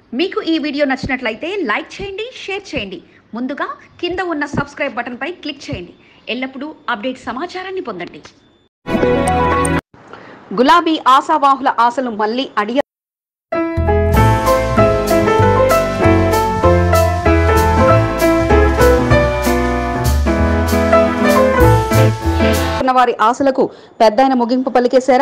మీకు ఈ వీడియో నచ్చినట్లయితే లైక్ చేయండి, షేర్ చేయండి. ముందుగా కింద ఉన్న సబ్స్క్రైబ్ బటన్ పై క్లిక్ చేయండి. ఎల్లప్పుడూ అప్డేట్ సమాచారాన్ని పొందండి. గులాబీ ఆశావాహుల ఆశలు మళ్ళీ అడియ వారి ఆశలకు పెద్దయిన ముగింపు పలికేశారా?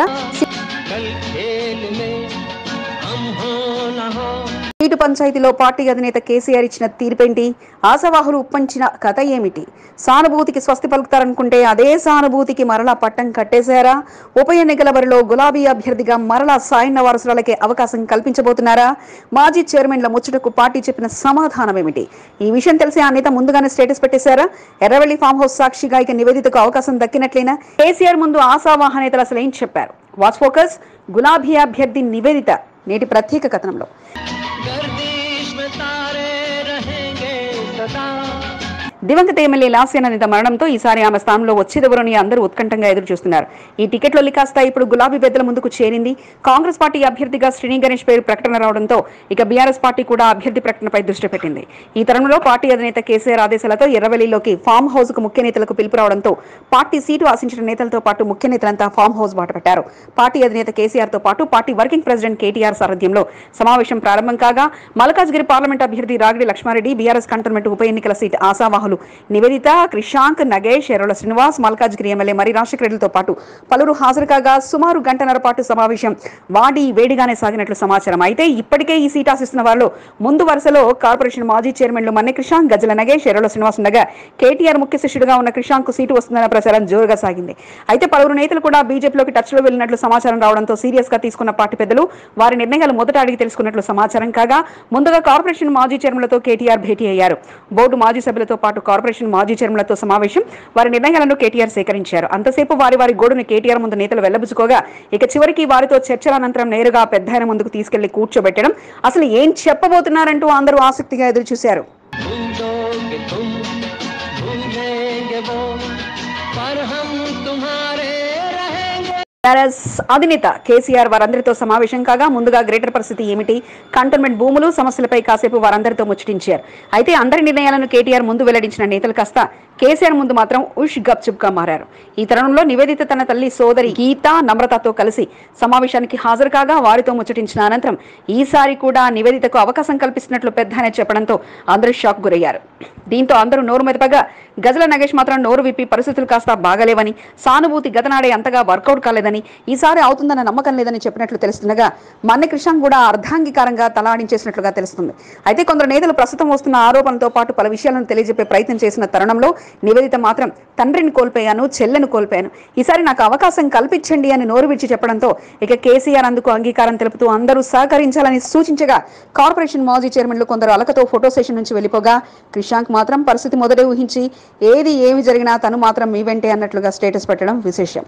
సీటు పంచాయతీలో పార్టీ అధినేత కేసీఆర్ ఇచ్చిన తీర్పేంటి? ఆశావాహులు ఉప్పంచిన కథ ఏమిటి? సానుభూతికి స్వస్తి పలుకుతారనుకుంటే అదే సానుభూతికి మరలా పట్టం కట్టేశారా? ఉప ఎన్నికల బరిలో గులాబీ అభ్యర్థిగా మరలా సాయన్న వారసులకే అవకాశం కల్పించబోతున్నారా? మాజీ చైర్మన్ల ముచ్చటకు పార్టీ చెప్పిన సమాధానం ఏమిటి? ఈ విషయం తెలిసి ఆ నేత ముందుగానే స్టేటస్ పెట్టేశారా? ఎర్రవెల్లి ఫామ్ హౌస్ సాక్షిగా ఇక నివేదితకు అవకాశం దక్కినట్లేనా? కేసీఆర్ ముందు ఆశావాహ నేతలు అసలు ఏం చెప్పారు? వాచ్ ఫోకస్ గులాబీ అభ్యర్థి నివేదిత నేటి ప్రత్యేక కథనంలో. దివంగత ఎమ్మెల్యే లాస్యానందిత మరణంతో ఈసారి ఆమె స్థానంలో వచ్చేదెవరని అందరూ ఉత్కంఠంగా ఎదురు చూస్తున్నారు. ఈ టికెట్లో కాస్త ఇప్పుడు గులాబీ పెద్దల ముందుకు చేరింది. కాంగ్రెస్ పార్టీ అభ్యర్థిగా శ్రీని గణేష్ పేరు ప్రకటన రావడంతో ఇక బీఆర్ఎస్ పార్టీ కూడా అభ్యర్థి ప్రకటనపై దృష్టి పెట్టింది. ఈ తరుణంలో పార్టీ అధినేత కేసీఆర్ ఆదేశాలతో ఎర్రవెల్లిలోకి ఫామ్ హౌస్ కు ముఖ్య నేతలకు పిలుపు రావడంతో పార్టీ సీటు ఆశించిన నేతలతో పాటు ముఖ్య నేతలంతా ఫామ్ హౌస్ బాట పెట్టారు. పార్టీ అధినేత కేసీఆర్ తో పాటు పార్టీ వర్కింగ్ ప్రెసిడెంట్ కేటీఆర్ సారథ్యంలో సమావేశం ప్రారంభం కాగా మల్కాజ్గిరి పార్లమెంట్ అభ్యర్థి రాగిడి లక్ష్మారెడ్డి, బీఆర్ఎస్ కంటోన్మెంట్ ఉప ఎన్నికల సీటు ఆశావాహులు నివేదిత, క్రిషాంక్, నగేష్, ఎర్రల శ్రీనివాస్, మల్కాజ్గిరి ఎమ్మెల్యే మరి రాజశేఖర రెడ్డితో పాటు పలువురు హాజరు కాగా సుమారు గంటన్నర పాటు సమావేశం వేడిగానే సాగినట్లు సమాచారం. అయితే ఇప్పటికే ఈ సీట్ ఆశిస్తున్న వారిలో ముందు వరుసలో కార్పొరేషన్ మాజీ చైర్మన్లు మన్నె క్రిషాంక్, గజ్జల నగేష్, ఎర్రల శ్రీనివాస్ ఉండగా కేటీఆర్ ముఖ్య శిష్యుడిగా ఉన్న క్రిషాంక్ సీటు వస్తుందన్న ప్రచారం జోరుగా సాగింది. అయితే పలువురు నేతలు కూడా బీజేపీలోకి టచ్ లో వెళ్లినట్లు సమాచారం రావడంతో సీరియస్ గా తీసుకున్న పార్టీ పెద్దలు వారి నిర్ణయాలు మొదట అడిగి తెలుసుకున్నట్లు సమాచారం కాగా ముందుగా కార్పొరేషన్ మాజీ చైర్మన్లతో కేటీఆర్ భేటీ అయ్యారు. బోర్డు మాజీ సభ్యులతో పాటు కార్పొరేషన్ మాజీ చైర్మన్లతో సమావేశం వారి నిర్ణయాలను కేటీఆర్ సేకరించారు. అంతసేపు వారి గోడును కేటీఆర్ ముందు నేతలు వెల్లబుచ్చుకోగా ఇక చివరికి వారితో చర్చల అనంతరం నేరుగా పెద్దాయన ముందుకు తీసుకెళ్లి కూర్చోబెట్టడం, అసలు ఏం చెప్పబోతున్నారంటూ అందరూ ఆసక్తిగా ఎదురు చూశారు. అధినేత కేసీఆర్ వారందరితో సమావేశం కాగా ముందుగా గ్రేటర్ పరిస్థితి ఏమిటి, కంటోన్మెంట్ భూములు సమస్యలపై కాసేపు వారందరితో ముచ్చటించారు. అయితే అందరి నిర్ణయాలను కేటీఆర్ ముందు వెల్లడించిన నేతలు కాస్త కేసీఆర్ ముందు మాత్రం ఉష్ గప్చుప్ గా మారారు. ఈ తరుణంలో నివేదిత తన తల్లి సోదరి గీత, నమ్రతతో కలిసి సమావేశానికి హాజరు కాగా వారితో ముచ్చటించిన అనంతరం ఈసారి కూడా నివేదితకు అవకాశం కల్పిస్తున్నట్లు పెద్దనే చెప్పడంతో అందరూ షాక్ గురయ్యారు. దీంతో అందరూ నోరు మెదపగా గజల నగేష్ మాత్రం నోరు విప్పి పరిస్థితులు కాస్త బాగలేవని, సానుభూతి గతనాడే అంతగా వర్కౌట్ కాలేదని, ఈసారి అవుతుందన్న నమ్మకం లేదని చెప్పినట్లు తెలుస్తుండగా మన్నె క్రిషాంక్ కూడా అర్ధాంగీకారంగా తలాడించేసినట్లుగా తెలుస్తుంది. అయితే కొందరు నేతలు ప్రస్తుతం వస్తున్న ఆరోపణలతో పాటు పలు విషయాలను తెలియజెప్పే ప్రయత్నం చేసిన తరుణంలో నివేదిత మాత్రం తండ్రిని కోల్పోయాను, చెల్లెను కోల్పోయాను, ఈసారి నాకు అవకాశం కల్పించండి అని నోరు విడిచి చెప్పడంతో ఇక కేసీఆర్ అందుకు అంగీకారం తెలుపుతూ అందరూ సహకరించాలని సూచించగా కార్పొరేషన్ మాజీ చైర్మన్లు కొందరు అలకతో ఫోటో సెషన్ నుంచి వెళ్లిపోగా క్రిషాంక్ మాత్రం పరిస్థితి మొదట ఊహించి ఏమి జరిగినా తను మాత్రం మీ వెంటే అన్నట్లుగా స్టేటస్ పెట్టడం విశేషం.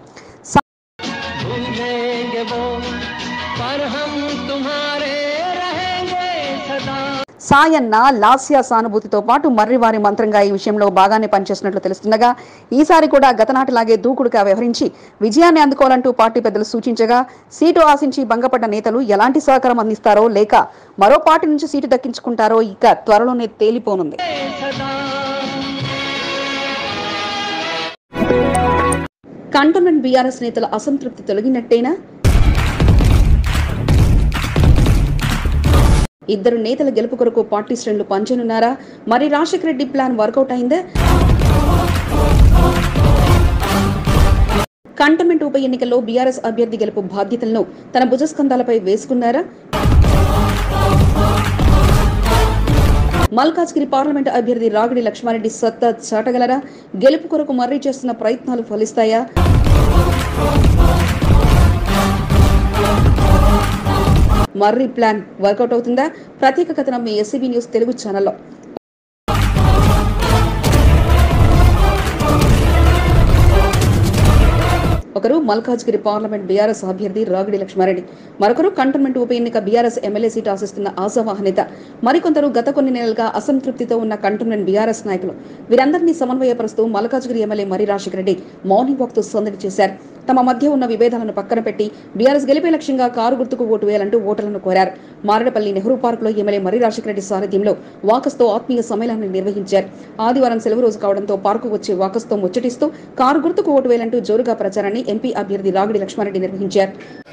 సాయన్న లాస్య సానుభూతితో పాటు మర్రివారి మంత్రంగా ఈ విషయంలో బాగానే పనిచేస్తున్నట్లు తెలుస్తుండగా ఈసారి కూడా గతనాటిలాగే దూకుడుగా వ్యవహరించి విజయాన్ని అందుకోవాలంటూ పార్టీ పెద్దలు సూచించగా సీటు ఆశించి భంగపడ్డ నేతలు ఎలాంటి సహకారం అందిస్తారో లేక మరో పార్టీ నుంచి సీటు దక్కించుకుంటారో ఇక త్వరలోనే తేలిపోనుంది. కంటోన్మెంట్ బీఆర్ఎస్ నేతల అసంతృప్తి తొలగినట్టేనా? ఇద్దరు నేతల గెలుపు కొరకు పార్టీ శ్రేణులు పంచనున్నారా? మరి రాజశేఖర రెడ్డి ప్లాన్ వర్కౌట్ అయిందా? కంటోన్మెంట్ ఉప ఎన్నికల్లో బీఆర్ఎస్ అభ్యర్థి గెలుపు బాధ్యతలను తన భుజస్కంధాలపై వేసుకున్నారా? మల్కాజ్గిరి పార్లమెంట్ అభ్యర్థి రాగిడి లక్ష్మారెడ్డి సత్తా చాటగలరా? గెలుపు కొరకు మర్రి చేస్తున్న ప్రయత్నాలు ఫలిస్తాయా? మర్రి ప్లాన్ వర్కౌట్ అవుతుందా? ప్రత్యేక కథనం మీ ఎస్సీబీ న్యూస్ తెలుగు ఛానల్లో. ఒకరు మల్కాజ్గిరి పార్లమెంట్ బీఆర్ఎస్ అభ్యర్థి రాగిడి లక్ష్మారెడ్డి, మరొకరు కంటోన్మెంట్ ఉప ఎన్నిక బీఆర్ఎస్ ఎమ్మెల్యే సీటు ఆశిస్తున్న ఆశావాహ నేత, మరికొందరు గత కొన్ని నెలలుగా అసంతృప్తితో ఉన్న కంటోన్మెంట్ బీఆర్ఎస్ నాయకులు. వీరందరినీ సమన్వయపరుస్తూ Malkajgiri MLA Marri Rajasekhara Reddy morning walk తో సందడి చేశారు. తమ మధ్య ఉన్న విభేదాలను పక్కన పెట్టి బీఆర్ఎస్ గెలిపే లక్ష్యంగా కారు గుర్తుకు ఓటు వేయాలంటూ ఓటర్లను కోరారు. మారడపల్లి నెహ్రూ పార్కులో ఎమ్మెల్యే మర్రి రాజశేఖర రెడ్డి సారథ్యంలో వాకస్తో ఆత్మీయ సమ్మేళనాన్ని నిర్వహించారు. ఆదివారం సెలవు రోజు కావడంతో పార్కు వచ్చే వాకస్తో ముచ్చటిస్తూ కారు గుర్తుకు ఓటు వేయాలంటూ జోరుగా ప్రచారాన్ని ఎంపీ అభ్యర్థి రాగిడి లక్ష్మారెడ్డి నిర్వహించారు.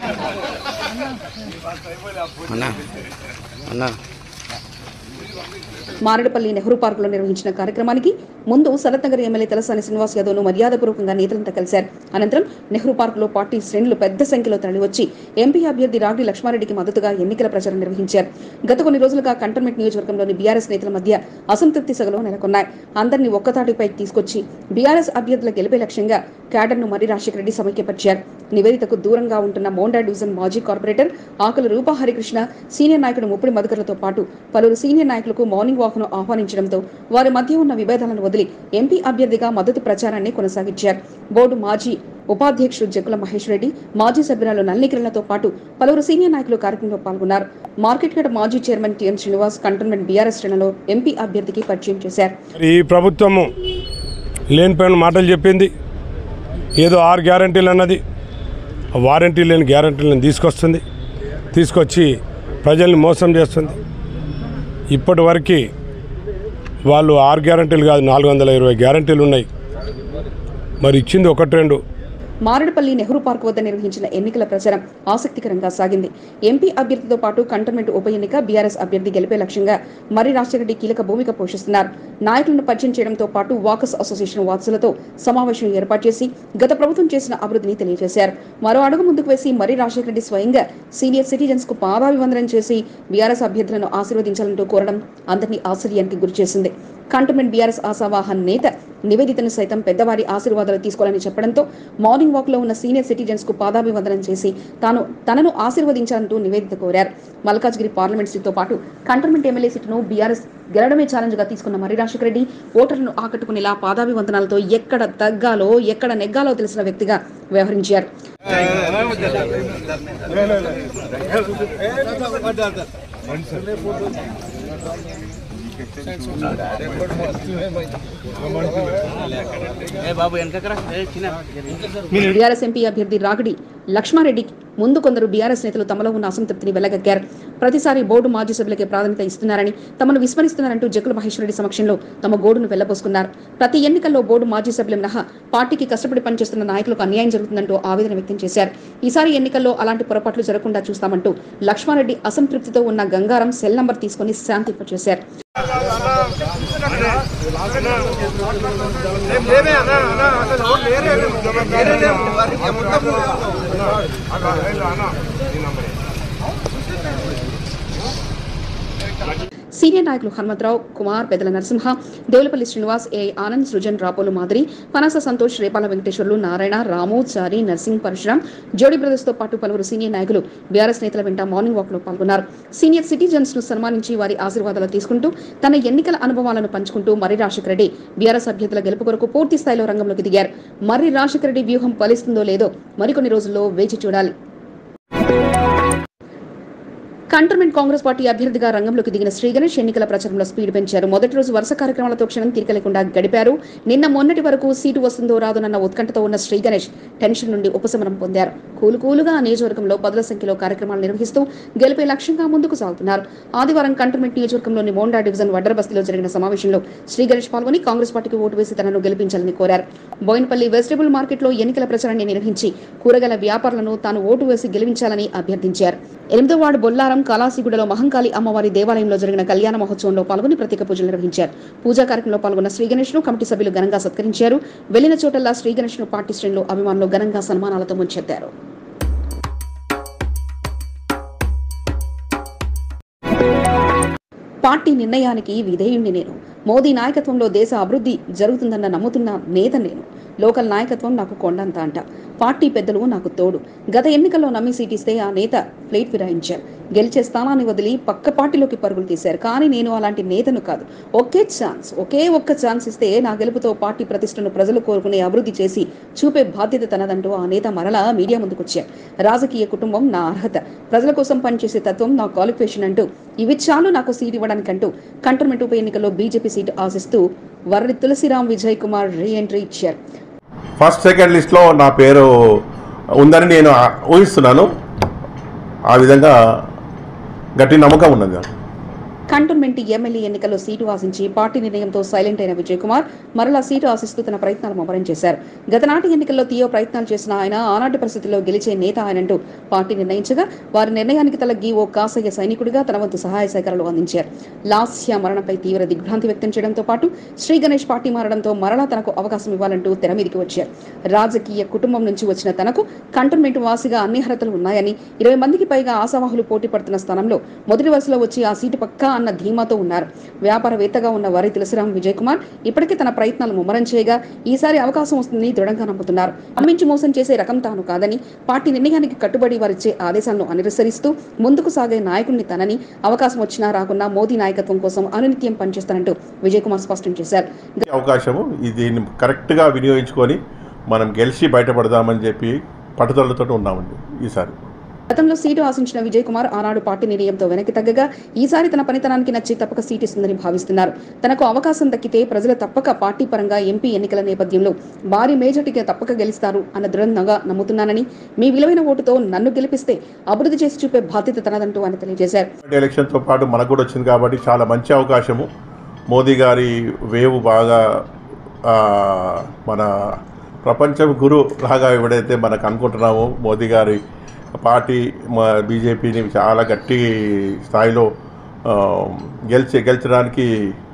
మారడపల్లి నెహ్రూ పార్కులో నిర్వహించిన కార్యక్రమానికి ముందు సనత్నగర్ ఎమ్మెల్యే తలసాని శ్రీనివాస్ యాదవ్ను మర్యాదపూర్వకంగా నేతలంతా కలిశారు. అనంతరం నెహ్రూ పార్కులో పార్టీ శ్రేణులు పెద్ద సంఖ్యలో తరలివచ్చి ఎంపీ అభ్యర్థి రాగిడి లక్ష్మారెడ్డికి మద్దతుగా ఎన్నికల ప్రచారం నిర్వహించారు. గత కొన్ని రోజులుగా కంటోన్మెంట్ నియోజకవర్గంలోని బీఆర్ఎస్ నేతల మధ్య అసంతృప్తి సగలు నెలకొన్నాయి. అందరినీ ఒక్కతాటిపైకి తీసుకొచ్చి బీఆర్ఎస్ అభ్యర్థుల గెలిపే లక్ష్యంగా క్యాడర్ను మర్రి రాజశేఖర రెడ్డి సమైక్యపరిచారు. నివేదితకు దూరంగా ఉంటున్న మోండా డివిజన్ మాజీ కార్పొరేటర్ ఆకుల రూపా హరికృష్ణ, సీనియర్ నాయకుడు ముప్పిడి మధుకర్లతో పాటు పలువురు సీనియర్ నాయకులకు మార్నింగ్ వాక్ ను ఆహ్వానించడంతో వారి మధ్య ఉన్న విభేదాలను వదిలి ఎంపీ అభ్యర్థిగా మద్దతు ప్రచారాన్ని కొనసాగించారు. బోర్డు మాజీ ఉపాధ్యక్షుడు జక్కుల మహేష్ రెడ్డి, మాజీ సభ్యురాలు నల్లికిరణలతో పాటు పలువురు సీనియర్ నాయకులు కార్యక్రమంలో పాల్గొన్నారు. మార్కెట్ యార్డ్ మాజీ chairman TN Srinivas cantonment BRS శ్రేణులలో ఎంపీ అభ్యర్థికి పరిచయం చేశారు. ఈ ప్రభుత్వము లేనిపోయిన మాటలు చెప్పింది, ఏదో 6 గ్యారంటీలు అన్నది, వారంటీ లేని గ్యారంటీలను తీసుకొచ్చి ప్రజల్ని మోసం చేస్తుంది. ఇప్పటి వరకు వాళ్ళు 6 గ్యారంటీలు కాదు, 420 గ్యారంటీలు ఉన్నాయి. మరి ఇచ్చింది 1-2. మారడపల్లి నెహ్రూ పార్క్ వద్ద నిర్వహించిన ఎన్నికల ప్రచారం ఆసక్తికరంగా సాగింది. ఎంపీ అభ్యర్థితో పాటు కంటోన్మెంట్ ఉప ఎన్నిక బీఆర్ఎస్ అభ్యర్థి గెలిపే లక్ష్యంగా మర్రి రాజశేఖర రెడ్డి కీలక భూమిక పోషిస్తున్నారు. నాయకులను పరిచయం చేయడంతో పాటు వాకర్స్ అసోసియేషన్ వారసులతో సమావేశం ఏర్పాటు చేసి గత ప్రభుత్వం చేసిన అభివృద్ధిని తెలియజేశారు. మరో అడుగు ముందుకు వేసి మర్రి రాజశేఖర రెడ్డి స్వయంగా సీనియర్ సిటిజన్స్ కు పాదాభివందనం చేసి బీఆర్ఎస్ అభ్యర్థులను ఆశీర్వదించాలంటూ కోరడం అందరినీ ఆశ్చర్యానికి గురిచేసింది. కంటోన్మెంట్ బీఆర్ఎస్ ఆశావాహన్ నేత నివేదితను సైతం పెద్దవారి ఆశీర్వాదాలు తీసుకోవాలని చెప్పడంతో మార్నింగ్ వాక్ లో ఉన్న సీనియర్ సిటిజన్స్ కు పాదాభివందనం చేసి తనను ఆశీర్వదించాలంటూ నివేదిత కోరారు. మల్కాజ్గిరి పార్లమెంట్ సీటుతో పాటు కంటోన్మెంట్ ఎమ్మెల్యే సీటును బీఆర్ఎస్ గెలడమే ఛాలెంజ్ గా తీసుకున్న మర్రి రాజశేఖర రెడ్డి ఓటర్లను ఆకట్టుకునేలా పాదాభివందనాలతో ఎక్కడ తగ్గాలో ఎక్కడ నెగ్గాలో తెలిసిన వ్యక్తిగా వ్యవహరించారు. బీఆర్ఎస్ ఎంపీ అభ్యర్థి రాగిడి లక్ష్మారెడ్డి ముందు కొందరు బీఆర్ఎస్ నేతలు తమలో ఉన్న అసంతృప్తిని వెళ్లగక్కారు. ప్రతిసారి బోర్డు మాజీ సభ్యులకే ప్రాధాన్యత ఇస్తున్నారని, తమను విస్మరిస్తున్నారంటూ జక్కుల మహేష్ రెడ్డి సమక్షంలో తమ గోడును వెళ్లబోసుకున్నారు. ప్రతి ఎన్నికల్లో బోర్డు మాజీ సభ్యుల మినహా పార్టీకి కష్టపడి పనిచేస్తున్న నాయకులకు అన్యాయం జరుగుతుందంటూ ఆవేదన వ్యక్తం చేశారు. ఈసారి ఎన్నికల్లో అలాంటి పొరపాట్లు జరగకుండా చూస్తామంటూ లక్ష్మారెడ్డి అసంతృప్తితో ఉన్న గంగారం సెల్ నంబర్ తీసుకుని శాంతింపచేశారు. సీనియర్ నాయకులు హనుమంతరావు, కుమార్, పెద్దల నరసింహ, దేవులపల్లి శ్రీనివాస్, ఏ ఆనంద్, సృజన్, రాపోలు మాదిరి, పనాస సంతోష్, రేపాల వెంకటేశ్వర్లు, నారాయణ, రాము, చారి, నర్సింగ్, పరశురాం, జోడి బ్రదర్స్ తో పాటు పలువురు సీనియర్ నాయకులు బీఆర్ఎస్ నేతల వెంట మార్నింగ్ వాక్ లో పాల్గొన్నారు. సీనియర్ సిటిజన్స్ ను సన్మానించి వారి ఆశీర్వాదాలు తీసుకుంటూ తన ఎన్నికల అనుభవాలను పంచుకుంటూ మర్రి రాజశేఖర రెడ్డి బీఆర్ఎస్ అభ్యర్థుల గెలుపు కొరకు పూర్తి స్థాయిలో రంగంలోకి దిగారు. మర్రి రాజశేఖర రెడ్డి వ్యూహం ఫలిస్తుందో లేదో మరికొన్ని రోజుల్లో వేచి చూడాలి. కంటోన్మెంట్ కాంగ్రెస్ పార్టీ అభ్యర్థిగా రంగంలోకి దిగిన శ్రీ గణేష్ ఎన్నికల ప్రచారంలో స్పీడ్ పెంచారు. మొదటి రోజు వరుస కార్యక్రమాలతో క్షణం తీరిక లేకుండా గడిపారు. మొన్నటి వరకు సీటు వస్తుందో రాదోనన్న ఉత్కంఠతో ఉన్న శ్రీ గణేష్ టెన్షన్ నుండి ఉపశమనం పొందారు. కూలుగా నియోజకవర్గంలో పదుల సంఖ్యలో కార్యక్రమాలు నిర్వహిస్తూ గెలిపే లక్ష్యంగా ముందుకు సాగుతున్నారు. ఆదివారం కంటోన్మెంట్ నియోజకవర్గంలోని మోండా డివిజన్ వడ్డరబస్తీలో జరిగిన సమావేశంలో శ్రీ గణేష్ పాల్గొని కాంగ్రెస్ పార్టీకి ఓటు వేసి తనను గెలిపించాలని కోరారు. బోయినపల్లి వెజిటబుల్ మార్కెట్లో ఎన్నికల ప్రచారాన్ని నిర్వహించి కూరగాయల వ్యాపారులను తాను ఓటు వేసి గెలిపించాలని అభ్యర్థించారు. 8వ వార్డు బొల్లారం కళాసిగూడలో మహంకాళి అమ్మవారి దేవాలయంలో జరిగిన కళ్యాణ మహోత్సవంలో పాల్గొని ప్రత్యేక పూజలు నిర్వహించారు. పూజా కార్యక్రమంలో పాల్గొన్న శ్రీ గణేష్ ను కమిటీ సభ్యులు ఘనంగా సత్కరించారు. వెళ్లిన చోటల్లా శ్రీ గణేష్ ను పార్టీ శ్రేణులు అభిమానులు ఘనంగా సన్మానాలతో ముంచెత్తారు. పార్టీ నిర్ణయానికి విధేయుణ్ణి నేను. మోదీ నాయకత్వంలో దేశ అభివృద్ధి జరుగుతుందన్న నమ్ముతున్న నేత నేను. లోకల్ నాయకత్వం నాకు కొండంత అంట. పార్టీ పెద్దలు నాకు తోడు. గత ఎన్నికల్లో నమ్మి సీటిస్తే ఆ నేత ప్లేట్ ఫిరాయించారు. గెలిచే స్థానాన్ని వదిలి పక్క పార్టీలోకి పరుగులు తీశారు. కానీ నేను అలాంటి నేతను కాదు. ఒకే ఒక్క ఛాన్స్ ఇస్తే నా గెలుపుతో పార్టీ ప్రతిష్టను ప్రజలు కోరుకునే అభివృద్ధి చేసి చూపే బాధ్యత తనదంటూ ఆ నేత మరలా మీడియా ముందుకొచ్చారు. రాజకీయ కుటుంబం నా అర్హత, ప్రజల కోసం పనిచేసే తత్వం నా క్వాలిఫికేషన్ అంటూ ఇవి చాలు నాకు సీట్ ఇవ్వడానికంటూ కంటోన్మెంట్ ఉప ఎన్నికల్లో బీజేపీ సీటు ఆశిస్తూ వర్రి తులసిరాం విజయ్ కుమార్ రీ ఎంట్రీ ఇచ్చారు. ఫస్ట్ సెకండ్ లిస్ట్లో నా పేరు ఉందని నేను ఊహిస్తున్నాను. ఆ విధంగా గట్టి నమ్మకం ఉన్నది. కంటోన్మెంట్ ఎమ్మెల్యే ఎన్నికల్లో సీటు ఆశించి పార్టీ నిర్ణయంతో సైలెంట్ అయిన విజయ్ కుమార్ మరలా సీటు ఆశిస్తూ తన ప్రయత్నాలు ముమ్మరం చేశారు. గతనాటి ఎన్నికల్లో తీవ్ర ప్రయత్నాలు చేసిన ఆయన ఆనాటి పరిస్థితుల్లో గెలిచే నేత ఆయనంటూ పార్టీ నిర్ణయించగా వారి నిర్ణయానికి తలగ్గి ఓ కాసయ్య సైనికుడిగా తన వంతు సహాయ సహకారాలు అందించారు. లాస్య మరణంపై తీవ్ర దిగ్భ్రాంతి వ్యక్తం చేయడంతో పాటు శ్రీ గణేష్ పార్టీ మారడంతో మరలా తనకు అవకాశం ఇవ్వాలంటూ తెర మీదికి వచ్చారు. రాజకీయ కుటుంబం నుంచి వచ్చిన తనకు కంటోన్మెంట్ వాసిగా అన్ని అర్హతలు ఉన్నాయని 20 మందికి పైగా ఆశావాహులు పోటీ పడుతున్న స్థానంలో మొదటి వరుసలో వచ్చి ఆ సీటు పక్కా అన్న ధీమాతో ఉన్నారు. వ్యాపారవేత్తగా ఉన్న వారి తులసిరాం విజయ్ కుమార్ ఇప్పటికే తన ప్రయత్నాలు ముమ్మరం చేయగా ఈసారి అవకాశం వస్తుందని దృఢంగా నమ్ముతున్నారు. అమ్మించి మోసం చేసే రకం తాను కాదని పార్టీ నిర్ణయానికి కట్టుబడి వారిచ్చే ఆదేశాలను అనుసరిస్తూ ముందుకు సాగే నాయకుడిని తనని అవకాశం వచ్చినా రాకున్నా మోదీ నాయకత్వం కోసం అనునిత్యం పనిచేస్తానంటూ విజయ్ కుమార్ స్పష్టం చేశారు. అవకాశము దీన్ని కరెక్ట్గా వినియోగించుకొని మనం గెలిచి బయటపడదామని చెప్పి పట్టుదలతో ఉన్నామండి. ఈసారి గతంలో సీటు ఆశించిన విజయ్ కుమార్ ఆనాడు పార్టీ నిర్ణయంతో వెనక్కి తగ్గగా ఈసారి తన పనితనానికి నచ్చి తప్పక సీటు ఇస్తుందని భావిస్తున్నారు. తనకు అవకాశం దక్కితే ప్రజలు తప్పక పార్టీ పరంగా ఎంపీ ఎన్నికల నేపథ్యంలో భారీ మేజార్టీగా తప్పక గెలుస్తారు అన్న దృఢంగా నమ్ముతున్నానని, మీ విలువైన ఓటుతో నన్ను గెలిపిస్తే అభివృద్ధి చేసి చూపే బాధ్యత తనదంటూ ఆయన తెలియజేశారు. ఎలక్షన్తో పాటు మనకు కూడా వచ్చింది కాబట్టి చాలా మంచి అవకాశము. మోదీ గారి వేవ్ బాగా మన ప్రపంచం గురు లాగా ఎవడైతే మనకు అనుకుంటున్నామో మోదీ గారి పార్టీ బీజేపీని చాలా గట్టి స్థాయిలో గెలిచడానికి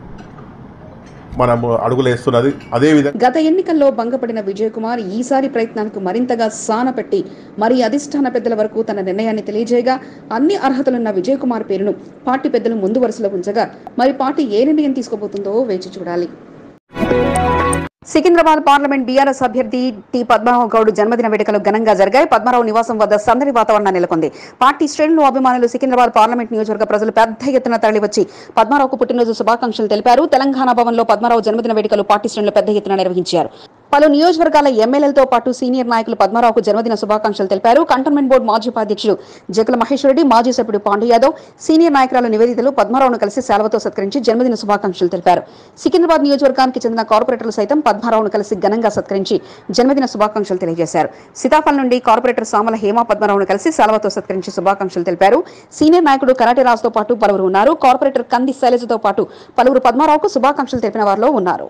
మనము అడుగులేస్తున్నది. అదేవిధంగా గత ఎన్నికల్లో భంగపడిన విజయ్ కుమార్ ఈసారి ప్రయత్నానికి మరింతగా సాన పెట్టి మరి అధిష్టాన పెద్దల వరకు తన నిర్ణయాన్ని తెలియజేయగా అన్ని అర్హతలున్న విజయ్ కుమార్ పేరును పార్టీ పెద్దలు ముందు వరుసలో ఉంచగా మరి పార్టీ ఏ నిర్ణయం తీసుకోబోతుందో వేచి చూడాలి. సికింద్రాబాద్ పార్లమెంట్ బీఆర్ఎస్ అభ్యర్థి టి పద్మరావు గౌడ్ జన్మదిన వేడుకలు ఘనంగా జరిగాయి. పద్మరావు నివాసం వద్ద సందడి వాతావరణం నెలకొంది. పార్టీ శ్రేణులు, అభిమానులు సికింద్రాబాద్ పార్లమెంట్ నియోజకవర్గ ప్రజలు పెద్ద ఎత్తున తరలివచ్చి పద్మరావుకు పుట్టినరోజు శుభాకాంక్షలు తెలిపారు. తెలంగాణ భవన్లో పద్మరావు జన్మదిన వేడుకలు పార్టీ శ్రేణులు పెద్ద ఎత్తున నిర్వహించారు. పలు నియోజకవర్గాల ఎమ్మెల్యేలతో పాటు సీనియర్ నాయకులు పద్మరావుకు జన్మదిన శుభాకాంక్షలు తెలిపారు. కంటోన్మెంట్ బోర్డు మాజీ ఉపాధ్యక్షుడు జగల మహేశ్వరరెడ్డి, మాజీ సభ్యుడు పాండు యాదవ్, సీనియర్ నాయకురాలు నివేదితలు పద్మరావును కలిసి శాలువతో సత్కరించి జన్మదిన శుభాకాంక్షలు తెలిపారు. సికింద్రాబాద్ నియోజకవర్గానికి చెందిన కార్పొరేటర్లు సైతం పద్మరావును కలిసి ఘనంగా సత్కరించి జన్మదిన శుభాకాంక్షలు తెలియజేశారు. సీతాఫల్ నుండి కార్పొరేటర్ సామల హేమ పద్మరావును కలిసి శాలువతో సత్కరించి శుభాకాంక్షలు తెలిపారు. సీనియర్ నాయకుడు కరాటే రాజుతో పాటు పలువురు ఉన్నారు. కార్పొరేటర్ కంది శైలజతో పాటు పలువురు పద్మరావుకు శుభాకాంక్షలు తెలిపిన వారిలో ఉన్నారు.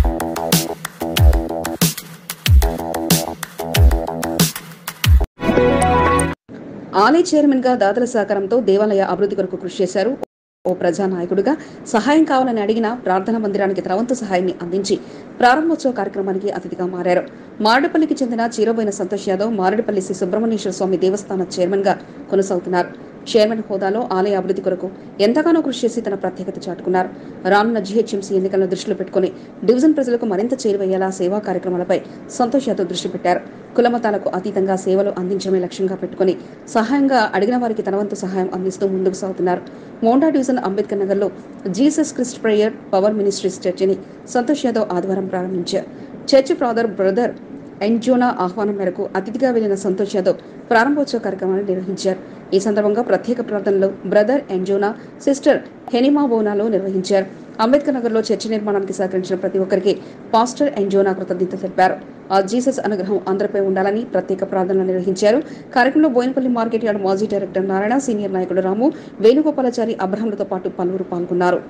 ఆలయ చైర్మన్ గా దాతల సహకారంతో దేవాలయ అభివృద్ధి కొరకు కృషి చేశారు. ఓ ప్రజానాయకుడిగా సహాయం కావాలని అడిగిన ప్రార్థనా మందిరానికి తన వంతు సహాయాన్ని అందించి ప్రారంభోత్సవ కార్యక్రమానికి అతిథిగా మారారు. మారడపల్లికి చెందిన చీరబోయిన సంతోష్ యాదవ్ మారడపల్లి శ్రీ సుబ్రహ్మణ్యేశ్వర స్వామి దేవస్థాన చైర్మన్ గా కొనసాగుతున్నారు. చైర్మన్ హోదాలో ఆలయ అభివృద్ధి కొరకు ఎంతగానో కృషి చేసి తన ప్రత్యేకత చాటుకున్నారు. రానున్న జీహెచ్ఎంసీ ఎన్నికలను దృష్టిలో పెట్టుకుని డివిజన్ ప్రజలకు మరింత చేరువయ్యేలా సేవా కార్యక్రమాలపై సంతోష్ యాదవ్ దృష్టి పెట్టారు. కులమతాలకు అతీతంగా సేవలు అందించడమే లక్ష్యంగా పెట్టుకుని సహాయంగా అడిగిన వారికి తన వంతు సహాయం అందిస్తూ ముందుకు సాగుతున్నారు. మోండా డివిజన్ అంబేద్కర్ నగర్లో Jesus Christ prayer power ministries చర్చిని సంతోష్ యాదవ్ ఆదివారం ప్రారంభించారు. చర్చి ఫాదర్ బ్రదర్ ఎంజోనా ఆహ్వానం మేరకు అతిథిగా వెళ్లిన సంతోష్ యాదవ్ ప్రారంభోత్సవ కార్యక్రమాన్ని నిర్వహించారు. ఈ సందర్భంగా ప్రత్యేక ప్రార్థనలు బ్రదర్ ఎంజోనా, సిస్టర్ హెనిమా బోనాలో నిర్వహించారు. అంబేద్కర్ నగర్లో చర్చి నిర్మాణానికి సహకరించిన ప్రతి ఒక్కరికి పాస్టర్ ఎంజోనా కృతజ్ఞతలు తెలిపారు. ఆ జీసస్ అనుగ్రహం అందరిపై ఉండాలని ప్రత్యేక ప్రార్థనలు నిర్వహించారు. కార్యక్రమంలో బోయినపల్లి మార్కెట్ యార్డ్ మాజీ డైరెక్టర్ నారాయణ, సీనియర్ నాయకుడు రాము, వేణుగోపాలాచారి, అబ్రహంలతో పాటు పలువురు పాల్గొన్నారు.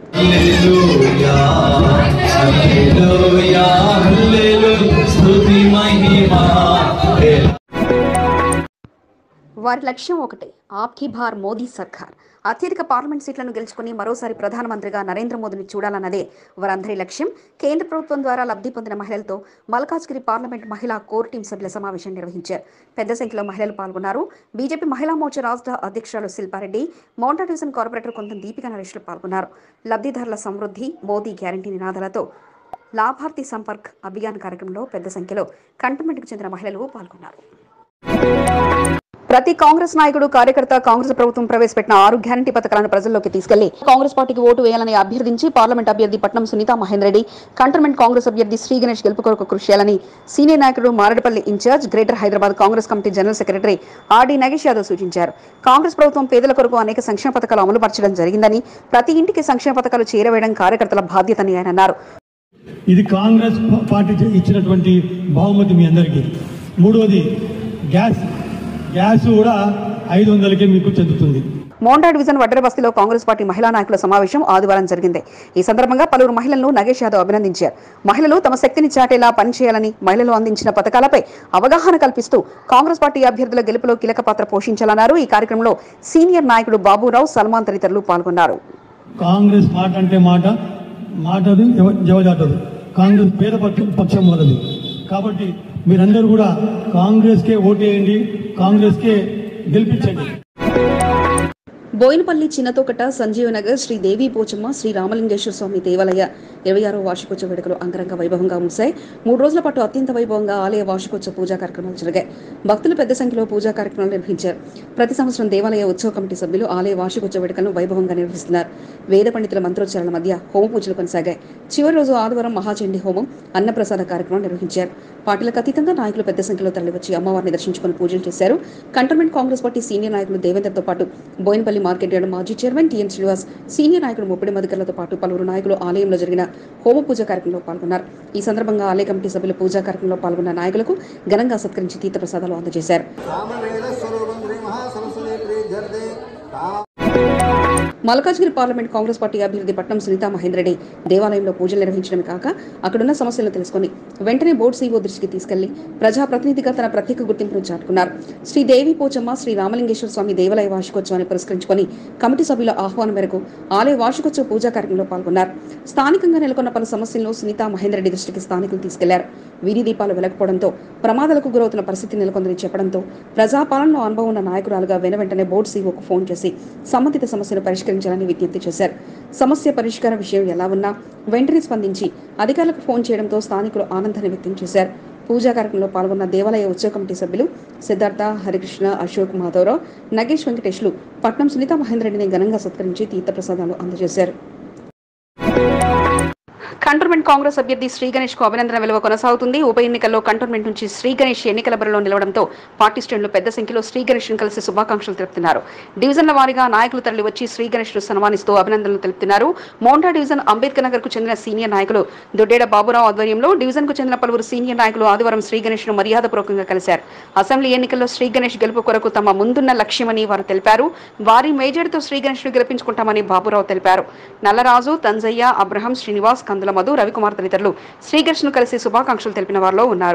వారి లక్ష్యం ఒకటే, ఆప్కి బార్ మోదీ సర్కార్. అత్యధిక పార్లమెంట్ సీట్లను గెలుచుకుని మరోసారి ప్రధానమంత్రిగా నరేంద్ర మోదీని చూడాలన్నదే వారందరి లక్ష్యం. కేంద్ర ప్రభుత్వం ద్వారా లబ్ధి పొందిన మహిళలతో మల్కాజ్గిరి పార్లమెంట్ మహిళా కోర్ టీం సభ్యుల సమావేశం నిర్వహించారు. పెద్ద సంఖ్యలో మహిళలు పాల్గొన్నారు. బీజేపీ మహిళా మోర్చా రాష్ట్ర అధ్యక్షురాలు శిల్పారెడ్డి, మౌంటా డివిజన్ కార్పొరేటర్ కొంత దీపికా నరేష్లు పాల్గొన్నారు. లబ్ధిదారుల సమృద్ధి, మోదీ గ్యారంటీ నినాదాలతో లాభార్థి సంపర్క్ అభియాన్ కార్యక్రమంలో పెద్ద సంఖ్యలో కంటోన్మెంట్కు చెందిన మహిళలు పాల్గొన్నారు. ప్రతి కాంగ్రెస్ నాయకుడు, కార్యకర్త కాంగ్రెస్ ప్రభుత్వం ప్రవేశపెట్టిన 6 గ్యారంటీ పథకాలను ప్రజల్లోకి తీసుకెళ్లి కాంగ్రెస్ పార్టీకి ఓటు వేయాలని అభ్యర్థించి పార్లమెంట్ అభ్యర్థి పట్నం సునీతా మహేందర్ రెడ్డి, కంటోన్మెంట్ కాంగ్రెస్ అభ్యర్థి శ్రీ గణేష్ గెలుపు కొరకు కృషి చేయాలని సీనియర్ నాయకుడు Maredpally in-charge greater Hyderabad Congress committee general secretary RD Nagesh Yadav సూచించారు. కాంగ్రెస్ ప్రభుత్వం పేదల కొరకు అనేక సంక్షేమ పథకాలు అమలు పరచడం జరిగిందని, ప్రతి ఇంటికి సంక్షేమ పథకాలు చేరవేయడం కార్యకర్తల బాధ్యతని ఆయన అన్నారు. ఇది కాంగ్రెస్ పార్టీ ఇచ్చినటువంటి బహుమతి మీ అందరికీ. మూడోది గ్యాస్ కూడా 500కే మీకు చెందుతుంది. మోండా డివిజన్ వడ్డెర బస్తీలో కాంగ్రెస్ పార్టీ మహిళా నాయకుల సమావేశం ఆదివారం జరిగింది. ఈ సందర్భంగా పలువురు మహిళలను నగేష్ యాదవ్ అభినందించారు. మహిళలు తమ శక్తిని చాటేలా పనిచేయాలని, మహిళలు అందించిన పథకాలపై అవగాహన కల్పిస్తూ కాంగ్రెస్ పార్టీ అభ్యర్థుల గెలుపులో కీలక పాత్ర పోషించాలన్నారు. ఈ కార్యక్రమంలో సీనియర్ నాయకుడు బాబురావు, సల్మాన్ తదితరులు పాల్గొన్నారు. కాంగ్రెస్ మాట అంటే మాటది జవజాటదు. కాంగ్రెస్ పేద పక్షం వలది. కాబట్టి మీరందరూ కూడా కాంగ్రెస్కే ఓటేయండి, కాంగ్రెస్కే గెలిపించండి. బోయినపల్లి చిన్నతోకట సంజీవనగర్ శ్రీ దేవి పోచమ్మ శ్రీ రామలింగేశ్వర స్వామి దేవాలయ 26వ వార్షికోత్సవ వేడుకలు అంగరంగ వైభవంగా ముగిశాయి. 3 రోజుల పాటు అత్యంత వైభవంగా ఆలయ వార్షికోత్సవ పూజా కార్యక్రమాలు జరిగాయి. భక్తులు పెద్ద సంఖ్యలో పూజా కార్యక్రమాలు నిర్వహించారు. ప్రతి సంవత్సరం దేవాలయ ఉత్సవ కమిటీ సభ్యులు ఆలయ వార్షికోత్సవ వేడుకలను వైభవంగా నిర్వహిస్తున్నారు. వేద పండితుల మంత్రోచ్చారణ మధ్య హోమ పూజలు కొనసాగాయి. చివరి రోజు ఆదివారం మహాచండీ హోమం, అన్నప్రసాద కార్యక్రమం నిర్వహించారు. పార్టీలకు అతీతంగా నాయకులు పెద్ద సంఖ్యలో తరలివచ్చి అమ్మవారిని దర్శించుకుని పూజలు చేశారు. కంటోన్మెంట్ కాంగ్రెస్ పార్టీ సీనియర్ నాయకులు దేవేందర్తో పాటు బోయినపల్లి మార్కెట్ యార్డ్ మాజీ చైర్మన్ టిఎన్ శ్రీనివాస్, సీనియర్ నాయకులు ముప్పిడి మధుకర్లతో పాటు పలువురు నాయకులు ఆలయంలో జరిగిన హోమ పూజ కార్యక్రమంలో పాల్గొన్నారు. ఈ సందర్భంగా ఆలయ కమిటీ సభ్యులు పూజా కార్యక్రమంలో పాల్గొన్న నాయకులకు ఘనంగా సత్కరించి తీర్థ ప్రసాదాలు అందజేశారు. మల్కాజ్గిరి పార్లమెంట్ కాంగ్రెస్ పార్టీ అభ్యర్థి పట్నం సునీతా మహేందర్ రెడ్డి దేవాలయంలో పూజలు నిర్వహించడమే కాక అక్కడున్న సమస్యలను తెలుసుకుని వెంటనే బోర్డు సీఓ దృష్టికి తీసుకెళ్లి ప్రజాప్రతినిధిగా తన ప్రత్యేక గుర్తింపును చాటుకున్నారు. శ్రీ దేవి పోచమ్మ శ్రీ రామలింగేశ్వర స్వామి దేవాలయ వార్షికోత్సవాన్ని పురస్కరించుకుని కమిటీ సభ్యుల ఆహ్వానం మేరకు ఆలయ వార్షికోత్సవ పూజా కార్యక్రమంలో పాల్గొన్నారు. స్థానికంగా నెలకొన్న పలు సమస్యలను సునీతా మహేందర్ రెడ్డి దృష్టికి స్థానికులు తీసుకెళ్లారు. వీధి దీపాలు వెలగకపోవడంతో ప్రమాదాలకు గురవుతున్న పరిస్థితి నెలకొందని చెప్పడంతో ప్రజాపాలనలో అనుభవం ఉన్న నాయకురాలుగా వెంటనే బోర్డు సీఓకు ఫోన్ చేసి సంబంధిత సమస్యను పరిష్కరించాలని విజ్ఞప్తి చేశారు. సమస్య పరిష్కార విషయం ఎలా ఉన్నా వెంటనే స్పందించి అధికారులకు ఫోన్ చేయడంతో స్థానికులు ఆనందాన్ని వ్యక్తం చేశారు. పూజా కార్యక్రమంలో పాల్గొన్న దేవాలయ ఉత్సవ కమిటీ సభ్యులు సిద్ధార్థ, హరికృష్ణ, అశోక్, మాధవరావు, నగేష్, వెంకటేష్లు పట్నం సునీతా మహేందర్ రెడ్డిని ఘనంగా సత్కరించి తీర్థప్రసాదాలు అందజేశారు. కంటోన్మెంట్ కాంగ్రెస్ అభ్యర్థి శ్రీ గణేష్ కు అభినందన విలువ కొనసాగుతుంది. ఉప ఎన్నికల్లో కంటోన్మెంట్ నుంచి శ్రీ గణేష్ ఎన్నికల బరిలో నిలవడంతో పార్టీ శ్రేణులు పెద్ద సంఖ్యలో శ్రీ గణేష్ ను కలిసి శుభాకాంక్షలు తెలుపుతున్నారు. డివిజన్ల వారీగా నాయకులు తరలి వచ్చి శ్రీ గణేష్ ను సన్మానిస్తూ అభినందనలు తెలుపుతున్నారు. మోండా డివిజన్ అంబేద్కర్ నగర్ కు చెందిన సీనియర్ నాయకులు దొడ్డేడ బాబురావు ఆధ్వర్యంలో డివిజన్ కు చెందిన పలువురు సీనియర్ నాయకులు ఆదివారం శ్రీ గణేష్ ను మర్యాదపూర్వకంగా కలిశారు. అసెంబ్లీ ఎన్నికల్లో శ్రీ గణేష్ గెలుపు కొరకు తమ ముందున్న లక్ష్యమని వారు తెలిపారు. వారి మేజర్తో శ్రీ గణేష్ ను గెలిపించుకుంటామని బాబురావు తెలిపారు. నల్లరాజు, తంజయ్య, అబ్రహం, శ్రీనివాస్, కందుల మధు, రవికుమార్ తదితరులు శ్రీగణేష్ ను కలిసి శుభాకాంక్షలు తెలిపిన వారిలో ఉన్నారు.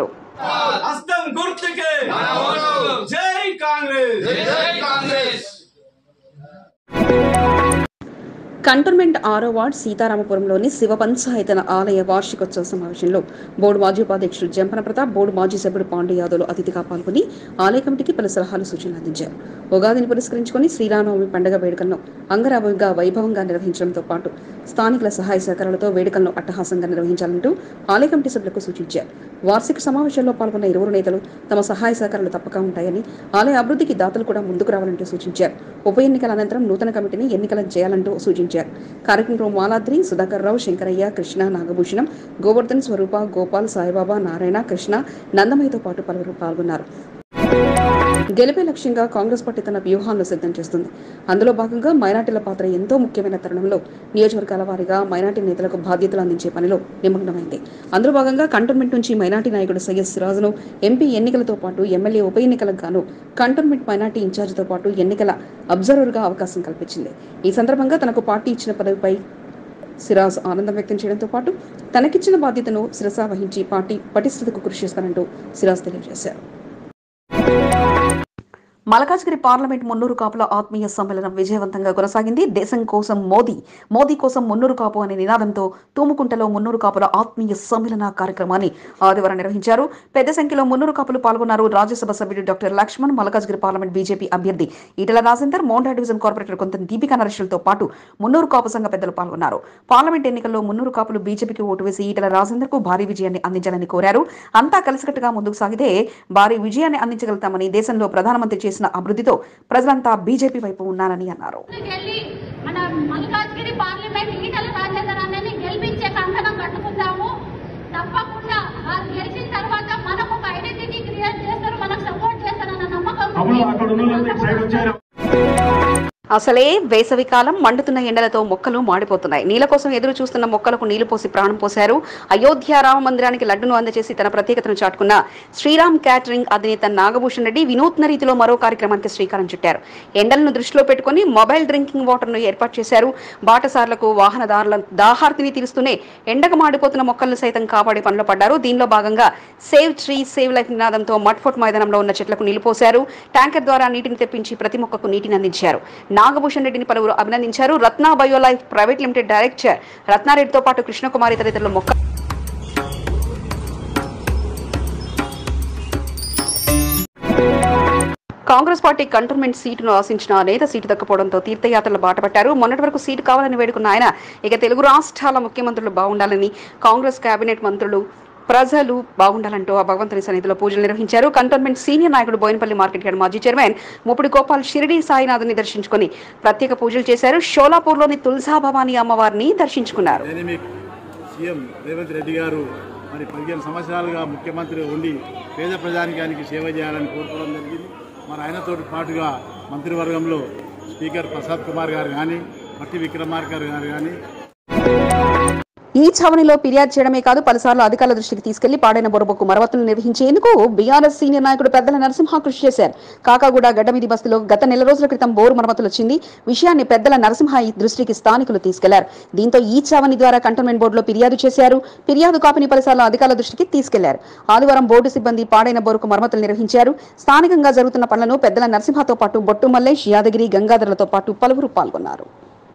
కంటోన్మెంట్ 6వ వార్డ్ సీతారామపురంలోని శివ పంచాయతన ఆలయ వార్షికోత్సవ సమావేశంలో బోర్డు మాజీ ఉపాధ్యక్షుడు జంపన ప్రతాప్, బోర్డు మాజీ సభ్యుడు పాండు యాదవ్లు అతిథిగా పాల్గొని ఆలయ కమిటీకి పలు సలహాలు, సూచనలు అందించారు. ఉగాదిని పురస్కరించుకుని శ్రీరామనవమి పండుగ వేడుకలను అంగరంగ వైభవంగా నిర్వహించడంతో పాటు స్థానికుల సహాయ సహకారాలతో వేడుకలను అట్టహాసంగా నిర్వహించాలంటూ ఆలయ కమిటీ సభ్యులకు సూచించారు. వార్షిక సమావేశంలో పాల్గొన్న ఇరువురు నేతలు తమ సహాయ సహకారాలు తప్పక ఉంటాయని, ఆలయ అభివృద్ధికి దాతలు కూడా ముందుకు రావాలంటూ సూచించారు. ఉప ఎన్నికల అనంతరం నూతన కమిటీని ఎన్నికలను చేయాలంటూ సూచించారు. కార్యక్రమంలో మాలాద్రి, సుధాకర్ రావు, శంకరయ్య, కృష్ణ, నాగభూషణం, గోవర్ధన్, స్వరూప, గోపాల్, సాయిబాబా, నారాయణ, కృష్ణ, నందమయ్యతో పాటు పలువురు పాల్గొన్నారు. గెలిపే లక్ష్యంగా కాంగ్రెస్ పార్టీ తన వ్యూహాలను సిద్ధం చేస్తుంది. అందులో భాగంగా మైనార్టీల పాత్ర ఎంతో ముఖ్యమైన తరుణంలో నియోజకవర్గాల వారీగా మైనార్టీ నేతలకు బాధ్యతలు అందించే పనిలో నిమగ్నమైంది. అందులో భాగంగా కంటోన్మెంట్ నుంచి మైనార్టీ నాయకుడు సయ్యద్ సిరాజ్ను ఎంపీ ఎన్నికలతో పాటు ఎమ్మెల్యే ఉప ఎన్నికలకు గాను కంటోన్మెంట్ మైనార్టీ ఇన్ఛార్జితో పాటు ఎన్నికల అబ్జర్వర్గా అవకాశం కల్పించింది. ఈ సందర్భంగా తనకు పార్టీ ఇచ్చిన పదవిపై సిరాజ్ ఆనందం వ్యక్తం చేయడంతో పాటు తనకిచ్చిన బాధ్యతను శిరసా వహించి పార్టీ పటిష్టతకు కృషి చేస్తానంటూ సిరాజ్ తెలియజేశారు. మల్కాజ్గిరి పార్లమెంట్ మున్నూరు కాపుల ఆత్మీయ సమ్మేళనం విజయవంతంగా కొనసాగింది. దేశం కోసం మోదీ, మోదీ కోసం మున్నూరు కాపు అనే నినాదంతో తూముకుంటలో మున్నూరు కాపుల ఆత్మీయ సమ్మేళన కార్యక్రమాన్ని ఆదివారం నిర్వహించారు. పెద్ద సంఖ్యలో మున్నూరు కాపులు పాల్గొన్నారు. రాజ్యసభ సభ్యుడు doctor Laxman, Malkajgiri parliament BJP అభ్యర్థి ఈటల రాజేందర్, మోండా డివిజన్ కార్పొరేటర్ కొంత దీపికా నరేష్లతో పాటు మున్నూరు కాపు సంఘ పెద్దలు పాల్గొన్నారు. పార్లమెంట్ ఎన్నికల్లో మున్నూరు కాపులు బీజేపీకి ఓటు వేసి ఈటల రాజేందర్ కు భారీ విజయాన్ని అందించాలని కోరారు. అంతా కలిసికట్టుగా ముందుకు సాగితే భారీ విజయాన్ని అందించగలుగుతామని, దేశంలో ప్రధానమంత్రి చేసిన అభివృద్ధితో ప్రజలంతా బీజేపీ వైపు ఉన్నారని అన్నారు. అసలే వేసవికాలం, మండుతున్న ఎండలతో మొక్కలు మాడిపోతున్నాయి. నీళ్ల కోసం ఎదురు చూస్తున్న మొక్కలకు నీళ్లు పోసి ప్రాణం పోశారు. అయోధ్య రామ మందిరానికి లడ్డును అందజేసి తన ప్రత్యేకతను చాటుకున్న శ్రీరామ్ క్యాటరింగ్ అధినేత నాగభూషణ్ రెడ్డి వినూత్న రీతిలో మరో కార్యక్రమానికి శ్రీకారం చుట్టారు. ఎండలను దృష్టిలో పెట్టుకుని మొబైల్ డ్రింకింగ్ వాటర్ను ఏర్పాటు చేశారు. బాటసార్లకు, వాహనదారుల దాహార్తిని తీరుస్తూనే ఎండకు మాడిపోతున్న మొక్కలను సైతం కాపాడే పనిలో పడ్డారు. దీనిలో భాగంగా సేవ్ ట్రీ సేవ్ లైఫ్ నినాదంతో మట్ఫోర్ట్ మైదానంలో ఉన్న చెట్లకు నీళ్లు పోశారు. ట్యాంకర్ ద్వారా నీటిని తెప్పించి ప్రతి మొక్కకు నీటిని అందించారు. నాగభూషణ్ రెడ్డిని పలువురు అభినందించారు. Ratna biolife private limited director రత్నారెడ్డితో పాటు కృష్ణకుమారి తదితరులు మొక్క కాంగ్రెస్ పార్టీ కంటోన్మెంట్ సీటును ఆశించిన నేత సీటు దక్కపోవడంతో తీర్థయాత్రలు బాటపట్టారు. మొన్నటి వరకు సీటు కావాలని వేడుకున్న ఆయన ఇక తెలుగు రాష్ట్రాల ముఖ్యమంత్రులు బాగుండాలని, కాంగ్రెస్ కేబినెట్ మంత్రులు, ప్రజలు బాగుండాలంటూ ఆ భగవంతుని సన్నిధిలో పూజలు నిర్వహించారు. కంటోన్మెంట్ సీనియర్ నాయకుడు బోయినపల్లి మార్కెట్ యార్డ్ మాజీ చైర్మన్ ముప్పుడి గోపాల్ షిరిడి సాయినాథుని దర్శించుకుని ప్రత్యేక పూజలు చేశారు. షోలాపూర్లోని తులసా భవానీ అమ్మవారిని దర్శించుకున్నారు. సీఎం రేవంత్ రెడ్డి గారు మరి 15 సంవత్సరాలుగా ముఖ్యమంత్రి ఉండి పేద ప్రజానికానికి సేవ చేయాలని కోరుకోవడం జరిగింది. మరి ఆయనతో పాటుగా మంత్రివర్గంలో స్పీకర్ ప్రసాద్ కుమార్ గారు కానీ, మట్టి విక్రమార్క గారు కానీ ఈ ఛావణిలో ఫిర్యాదు చేయడమే కాదు, పలుసార్లు అధికారుల దృష్టికి తీసుకెళ్లి పాడైన బొరబొక్కు మరమ్మతులు నిర్వహించేందుకు బీఆర్ఎస్ సీనియర్ నాయకుడు పెద్దల నరసింహ కృషి చేశారు. కాకాగూడ గడ్డమీది బస్తీలో గత నెల రోజుల క్రితం బోరు మరమ్మతులు వచ్చింది. విషయాన్ని పెద్దల నరసింహ దృష్టికి స్థానికులు తీసుకెళ్లారు. దీంతో ఈ ఛావణి ద్వారా కంటోన్మెంట్ బోర్డులో ఫిర్యాదు చేశారు. ఫిర్యాదు కాపీని పలుసార్లు అధికారుల దృష్టికి తీసుకెళ్లారు. ఆదివారం బోర్డు సిబ్బంది పాడైన బోరుకు మరమ్మతులు నిర్వహించారు. స్థానికంగా జరుగుతున్న పనులను పెద్దల నరసింహతో పాటు బొట్టు మల్లేష్, యాదగిరి, గంగాధర్లతో పాటు పలువురు పాల్గొన్నారు.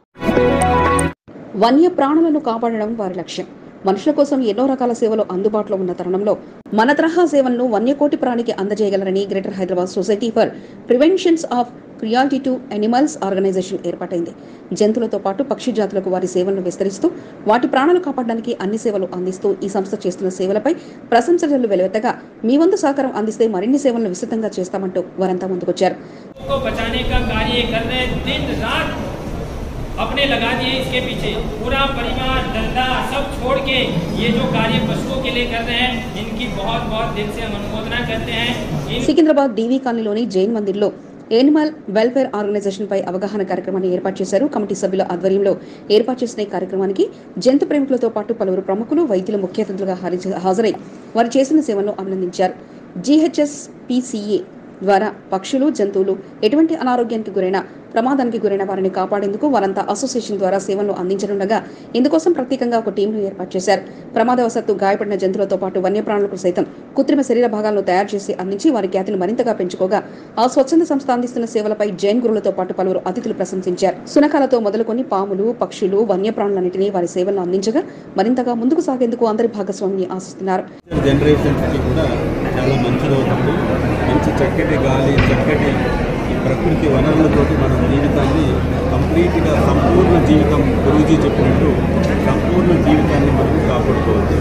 వన్య ప్రాణులను కాపాడడం వారి లక్ష్యం. మనుషుల కోసం ఎన్నో రకాల సేవలు అందుబాటులో ఉన్న తరుణంలో మన తరహా సేవలను వన్యకోటి ప్రాణికి అందజేయగలరని greater Hyderabad society for preventions of cruelty to animals organisation ఏర్పాటైంది. జంతువులతో పాటు పక్షి జాతులకు వారి సేవలను విస్తరిస్తూ వాటి ప్రాణాలు కాపాడడానికి అన్ని సేవలు అందిస్తూ ఈ సంస్థ చేస్తున్న సేవలపై ప్రశంసలు వెలువెత్తగా మీ వంతు సహకారం అందిస్తే మరిన్ని సేవలను విస్తృతంగా చేస్తామంటూ వారంతా ముందుకొచ్చారు. अपने लगा दिए इसके पीछे पूरा परिवार धंधा सब छोड़ के ये जो कार्य पशुओं के लिए कर रहे हैं, इनकी बहुत बहुत दिल से हम अनुमोदना करते हैं. సికింద్రాబాద్ డీవీ కాలనీలోని జైన్ మందిర్లో యానిమల్ వెల్ఫేర్ ఆర్గనైజేషన్ పై అవగాహన కార్యక్రమాన్ని ఏర్పాటు చేశారు. కమిటీ సభ్యుల ఆధ్వర్యంలో ఏర్పాటు చేసిన ఈ కార్యక్రమానికి జంతు ప్రేమికులతో పాటు పలువురు ప్రముఖులు, వైద్యులు ముఖ్య అతిథులుగా హాజరై వారు చేసిన సేవలను అభినందించారు. GHSPCA ద్వారా పక్షులు, జంతువులు ఎటువంటి అనారోగ్యానికి గురైన, ప్రమాదానికి గురైన వారిని కాపాడేందుకు వారంతా అసోసియేషన్ ద్వారా సేవలను అందించనుండగా ఇందుకోసం ప్రత్యేకంగా ఒక టీంను ఏర్పాటు చేశారు. ప్రమాదవశాత్తు గాయపడిన జంతువులతో పాటు వన్యప్రాణులకు సైతం కృత్రిమ శరీర భాగాలను తయారు చేసి అందించి వారి ఖ్యాతిని మరింతగా పెంచుకోగా ఆ స్వచ్ఛంద సంస్థ అందిస్తున్న సేవలపై జైన్ గురువులతో పాటు పలువురు అతిథులు ప్రశంసించారు. శునకాలతో మొదలుకొని పాములు, పక్షులు, వన్యప్రాణులన్నింటినీ వారి సేవలను అందించగా మరింతగా ముందుకు సాగేందుకు అందరి భాగస్వామిని ఆశిస్తున్నారు. మంచి చక్కటి గాలి, చక్కటి ఈ ప్రకృతి వనరులతోటి మన జీవితాన్ని కంప్లీట్గా సంపూర్ణ జీవితం గురూజీ చెప్పినట్టు సంపూర్ణ జీవితాన్ని మనం కాపాడుకోవచ్చు.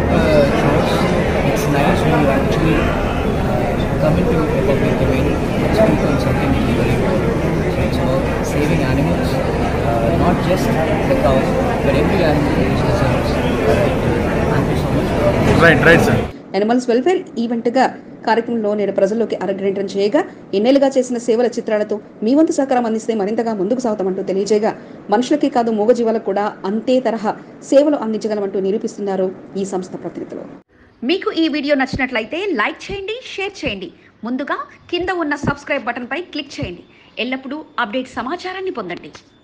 It's nice when you actually come into a public domain and speak on something which is very important. So it's about saving animals, not just the cows, but every animal which deserves a right to live. Thank you so much. Right, sir. Animals welfare ఈవెంట్గా కార్యక్రమంలో నేడు ప్రజల్లోకి అరగ్రేంటం చేయగా ఎన్నేళ్లుగా చేసిన సేవల చిత్రాలతో మీ వంతు సహకారం అందిస్తే మరింతగా ముందుకు సాగుతామంటూ తెలియజేయగా మనుషులకే కాదు మూగజీవాలకు కూడా అంతే తరహా సేవలు అందించగలమంటూ నిరూపిస్తున్నారు ఈ సంస్థ ప్రతినిధులు. మీకు ఈ వీడియో నచ్చినట్లయితే లైక్ చేయండి, షేర్ చేయండి. ముందుగా కింద ఉన్న సబ్స్క్రైబ్ బటన్పై క్లిక్ చేయండి. ఎల్లప్పుడూ అప్డేట్ సమాచారాన్ని పొందండి.